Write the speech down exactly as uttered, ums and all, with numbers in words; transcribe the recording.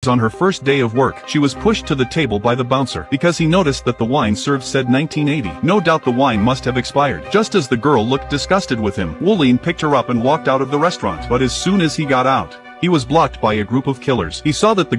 On her first day of work, she was pushed to the table by the bouncer because he noticed that the wine served said nineteen eighty. No doubt the wine must have expired. Just as the girl looked disgusted with him, Wooleen picked her up and walked out of the restaurant. But as soon as he got out, he was blocked by a group of killers. He saw that the